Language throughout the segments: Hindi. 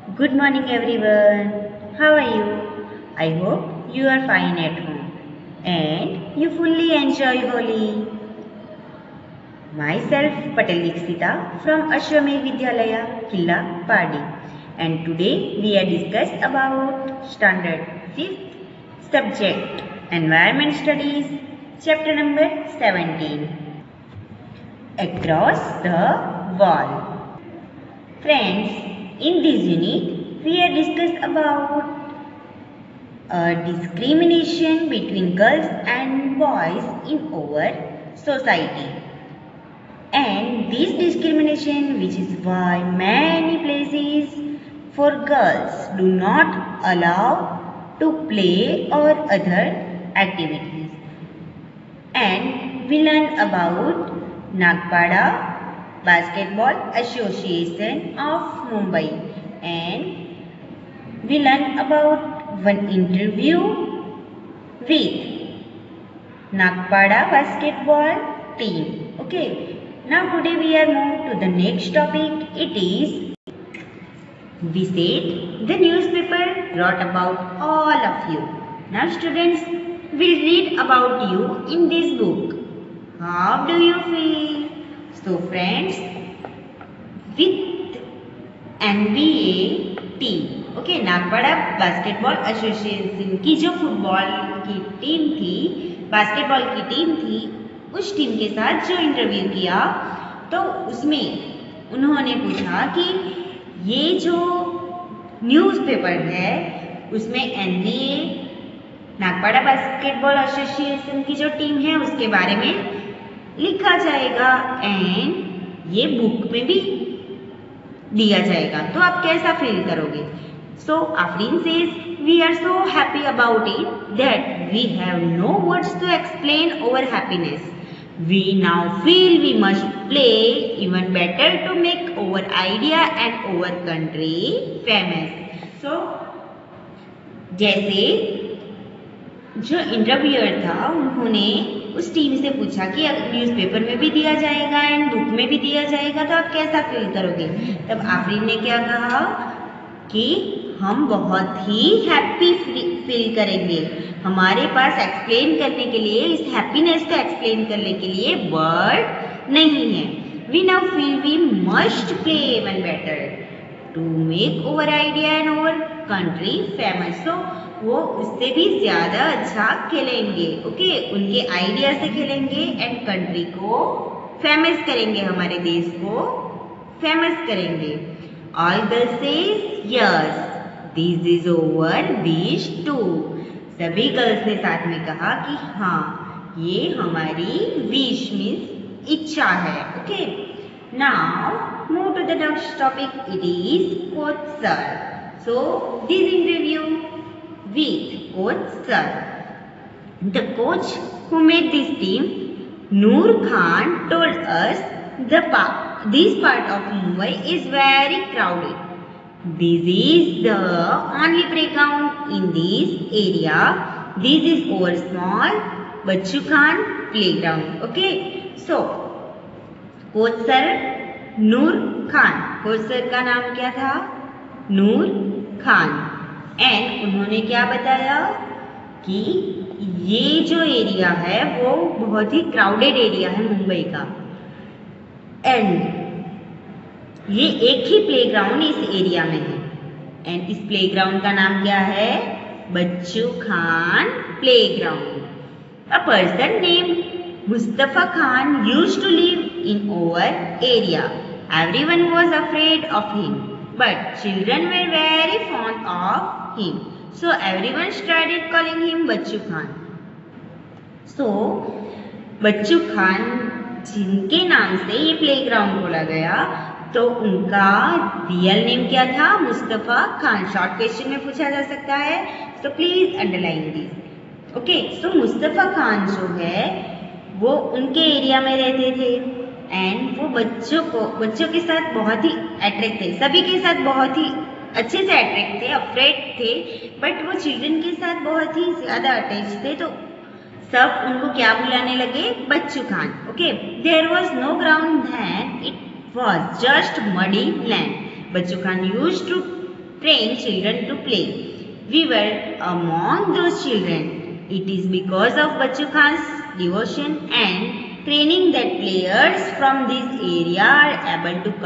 Good morning everyone. How are you? I hope you are fine at home and you fully enjoy Holi. Myself Patel Dixita from Ashwamedh Vidyalaya, Killa, Padi, and today we are discuss about standard 5th subject Environment Studies, chapter number 17. Across the Wall. Friends, in this unit, we are discuss about discrimination between girls and boys in our society. And this discrimination, which is why many places for girls do not allow to play or other activities. And we learn about Nagpada Basketball Association of Mumbai, and we learn about one interview with Nagpada Basketball team. Okay, now today we are moved to the next topic. It is we said the newspaper wrote about all of you. Now students will read about you in this book. How do you feel? So friends, with NBA team, okay, Nagpada basketball association की जो फुटबॉल की टीम थी, बास्केटबॉल की टीम थी, उस टीम के साथ जो इंटरव्यू किया तो उसमें उन्होंने पूछा कि ये जो न्यूज़पेपर है उसमें NBA नागपाड़ा बास्केटबॉल एसोसिएशन की जो टीम है उसके बारे में लिखा जाएगा एंड ये बुक में भी दिया जाएगा, तो आप कैसा फील करोगे? So Afreen says we are so happy about it that we have no words to explain our happiness. We now feel we must play even better to make our idea and our country famous. So जैसे जो इंटरव्यूअर था उन्होंने उस टीम से पूछा कि न्यूज़पेपर में भी दिया जाएगा एंड बुक में भी दिया जाएगा तो आप कैसा फील करोगे? तब आफरीन ने क्या कहा कि हम बहुत ही हैप्पी फील करेंगे. हमारे पास एक्सप्लेन करने के लिए, इस हैप्पीनेस को एक्सप्लेन करने के लिए वर्ड नहीं है. We now feel we must play even better to make our idea and our country famous. So वो उससे भी ज़्यादा अच्छा खेलेंगे. ओके, उनके आइडिया से खेलेंगे एंड कंट्री को फेमस करेंगे, हमारे देश को फेमस करेंगे. All girls says yes this is our wish too. सभी गर्ल्स ने साथ में कहा कि हाँ, ये हमारी विश मीन्स इच्छा है. Okay, now move to the next topic. It is coach sir. So this interview with coach sir. The coach who made this team, Noor Khan, told us this part of Mumbai is very crowded. This is the only playground in this area. This is our small Bachchu Khan playground. Okay, so coach sir Noor Khan, coach sir का नाम क्या था? नूर खान. एंड उन्होंने क्या बताया कि ये जो एरिया है वो बहुत ही क्राउडेड एरिया है मुंबई का एंड ये एक ही प्लेग्राउंड इस एरिया में है एंड इस प्लेग्राउंड का नाम क्या है? Bachchu Khan playground. A person named Mustafa Khan used to live in our area. Everyone was afraid of him but children were very fond of him, so everyone started calling him Bachchu Khan. So Bachchu Khan जिनके नाम से ये प्लेग्राउंड बोला गया, तो उनका रियल नेम क्या था? मुस्तफा खान. शॉर्ट क्वेश्चन में पूछा जा सकता है, तो please underline this. Okay, so Mustafa Khan जो है वो उनके एरिया में रहते थे एंड वो बच्चों के साथ बहुत ही अट्रैक्ट थे, सभी के साथ बहुत ही अच्छे से अट्रैक्ट थे, अफ्रेड थे, बट वो चिल्ड्रन के साथ बहुत ही ज़्यादा अटैच थे, तो सब उनको क्या बुलाने लगे? Bachchu Khan. Okay, there was no ground then, it was just muddy land. Bachchu Khan used to train children to play. We were among those children. It is because of Bachchu Khan's devotion and training that players from this area are able to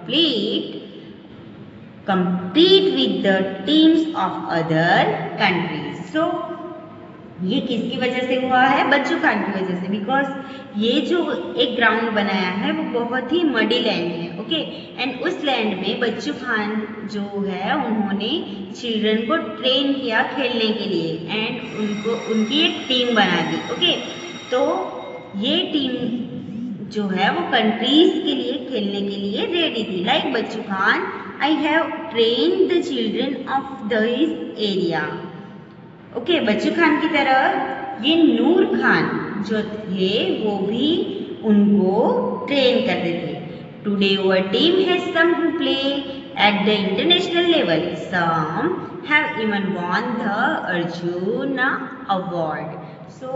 compete with the teams of other countries. So ये किसकी वजह से हुआ है? बच्चू खान की वजह से। बिकॉज ये जो एक ग्राउंड बनाया है वो बहुत ही मडी लैंड है, ओके। एंड उस लैंड में बच्चू खान जो है उन्होंने चिल्ड्रन को ट्रेन किया खेलने के लिए एंड उनकी एक टीम बना दी, ओके। तो ये टीम जो है वो कंट्रीज के लिए खेलने के लिए रेडी थी। Like Bachchu Khan, I have train the children of this area, okay. Bachchu Khan की तरह ये नूर खान जो थे वो भी उनको ट्रेन करते थे। Today our team has some who play at the international level, some have even won the Arjun award. So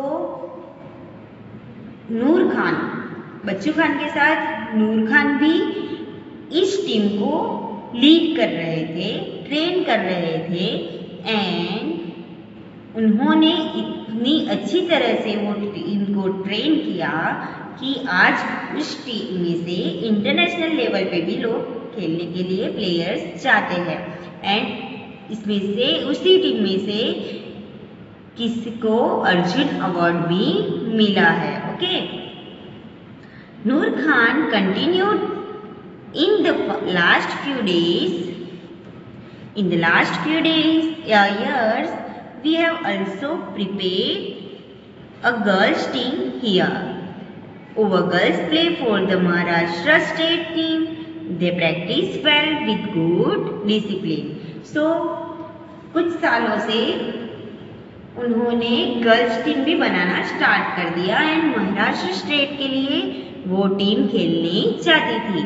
Noor Khan, Bachchu Khan के साथ नूर खान भी इस टीम को लीड कर रहे थे, ट्रेन कर रहे थे एंड उन्होंने इतनी अच्छी तरह से वो टीम को ट्रेन किया कि आज उस टीम में से इंटरनेशनल लेवल पे भी लोग खेलने के लिए प्लेयर्स जाते हैं एंड इसमें से उसी टीम में से किसी को अर्जुन अवार्ड भी मिला है, okay. Noor Khan continued in the last few years, we have also prepared a girls team here. Our girls play for the Maharashtra state team. They practice well with good discipline. So कुछ सालों से उन्होंने गर्ल्स टीम भी बनाना स्टार्ट कर दिया एंड महाराष्ट्र स्टेट के लिए वो टीम खेलने जाती थी।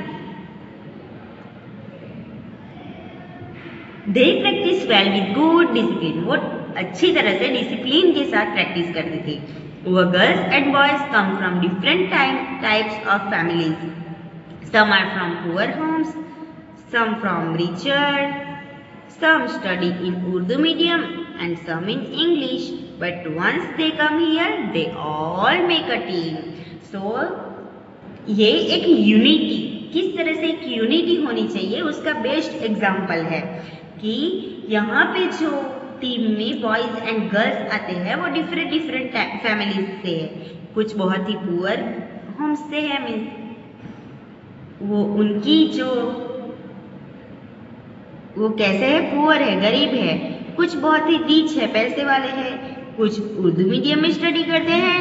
They practice well with good discipline. वो अच्छी तरह से डिसिप्लिन के साथ प्रैक्टिस करती थी। Our girls and boys come from different types of families. Some are from poor homes, some from richer, some study in Urdu medium and some in English. But once they come here, they all make a team. So ये एक यूनिटी, किस तरह से एक यूनिटी होनी चाहिए उसका बेस्ट एग्जाम्पल है कि यहाँ पे जो टीम में बॉयज एंड गर्ल्स आते हैं वो डिफरेंट फैमिलीज से है। कुछ बहुत ही पुअर होम्स से है, मीन्स वो उनकी जो वो कैसे है, पुअर है, गरीब है। कुछ बहुत ही रिच है, पैसे वाले हैं। कुछ उर्दू मीडियम में स्टडी करते हैं,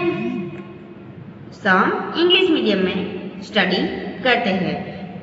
सम इंग्लिश मीडियम में स्टडी करते हैं।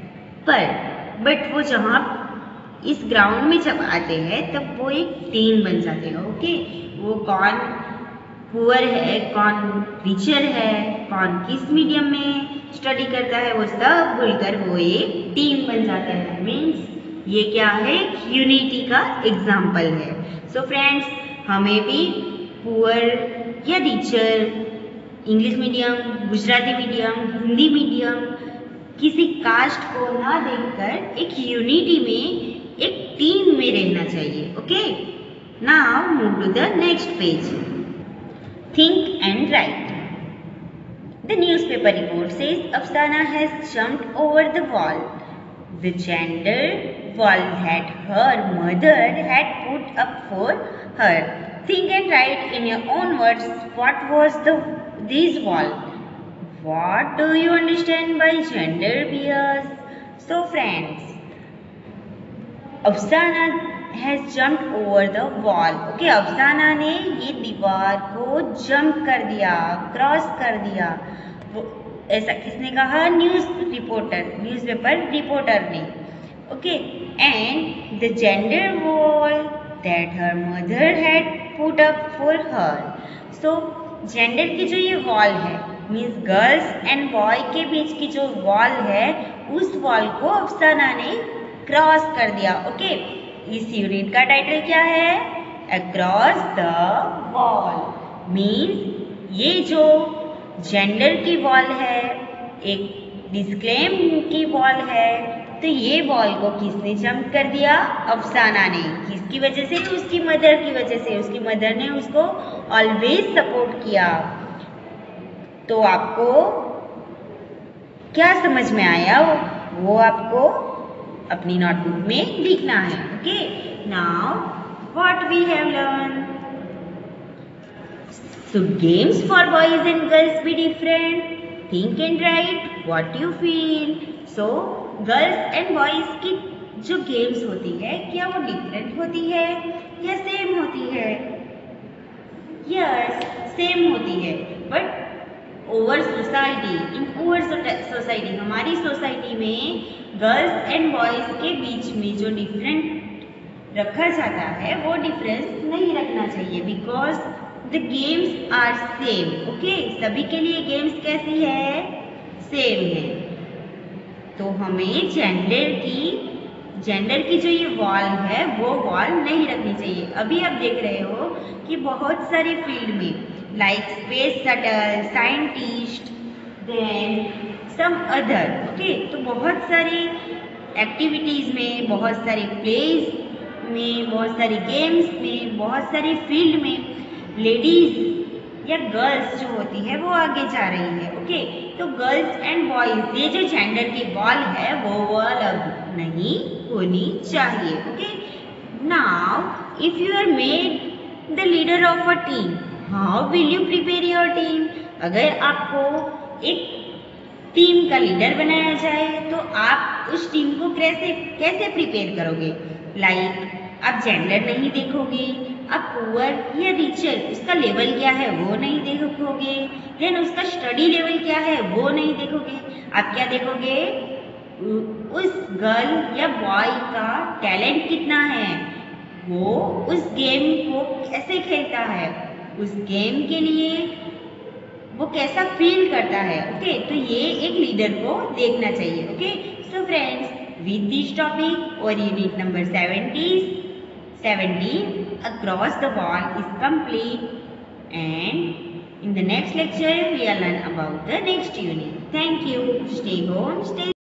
बट वो जहाँ इस ग्राउंड में जब आते हैं तब वो एक टीम बन जाते हैं, ओके। वो कौन पुअर है, कौन रिचर है, कौन किस मीडियम में स्टडी करता है, वो सब भूलकर वो एक टीम बन जाता है। मीन्स ये क्या है, यूनिटी का एग्जाम्पल है। सो फ्रेंड्स, हमें भी पुअर या richer, English medium, Gujarati medium, Hindi medium, किसी कास्ट को ना देखकर एक यूनिटी में, एक टीम में रहना चाहिए, okay. Now move to the next page. Think and write. The newspaper report says Afsana has jumped over the wall, the gender wall that her mother had put up for her. Think and write in your own words what was this wall. What do you understand by gender bias? So friends, अफसाना has jumped over the wall. Okay, अफसाना ने ये दीवार को जंप कर दिया, क्रॉस कर दिया। ऐसा किसने कहा? न्यूज़पेपर रिपोर्टर ने। Okay, and the gender wall that her mother had put up for her. So, gender की जो ये wall है, means girls and boy के बीच की जो wall है, उस wall को अफसाना ने क्रॉस कर दिया। Okay, इस यूनिट का टाइटल क्या है? Across the wall. Means ये जो जेंडर की वॉल है, एक डिस्क्लेम की वॉल है, तो ये बॉल को किसने जंप कर दिया? अफसाना ने। किसकी वजह से? उसकी मदर की वजह से। उसकी मदर ने उसको ऑलवेज सपोर्ट किया। तो आपको क्या समझ में आया वो आपको अपनी नोटबुक में लिखना है। Okay, now what we have learn? Should games for boys and girls be different? Think and write what you feel. So, girls and boys की जो गेम्स होती है क्या वो डिफरेंट होती है या सेम होती है? यस, सेम होती है, but over society, in over society, हमारी सोसाइटी में गर्ल्स एंड बॉयज के बीच में जो डिफरेंट रखा जाता है वो डिफरेंस नहीं रखना चाहिए, because the games are same. Okay, सभी के लिए गेम्स कैसी है? सेम है। तो हमें जेंडर की जो ये वॉल है वो वॉल नहीं रखनी चाहिए। अभी आप देख रहे हो कि बहुत सारे फील्ड में like space shuttle, scientist, then some other, okay, तो बहुत सारी एक्टिविटीज़ में, बहुत सारे प्लेज में, बहुत सारी गेम्स में, बहुत सारी फील्ड में लेडीज या गर्ल्स जो होती है वो आगे जा रही है। ओके, तो गर्ल्स एंड बॉयज ये जो जेंडर की वॉल है वो वॉल अब नहीं होनी चाहिए। Okay, now if you are made the leader of a team, how will you prepare your team? अगर आपको एक टीम का लीडर बनाया जाए तो आप उस टीम को कैसे प्रिपेयर करोगे? लाइक आप जेंडर नहीं देखोगे, आप पुअर या रिचर उसका लेवल क्या है वो नहीं देखोगे, देन उसका स्टडी लेवल क्या है वो नहीं देखोगे। आप क्या देखोगे? उस गर्ल या बॉय का टैलेंट कितना है, वो उस गेम को कैसे खेलता है, उस गेम के लिए वो कैसा फील करता है। ओके, तो ये एक लीडर को देखना चाहिए। Okay, so friends, with this topic or unit number 17 across the wall is complete, and in the next lecture we will learn about the next unit. Thank you. Stay home, stay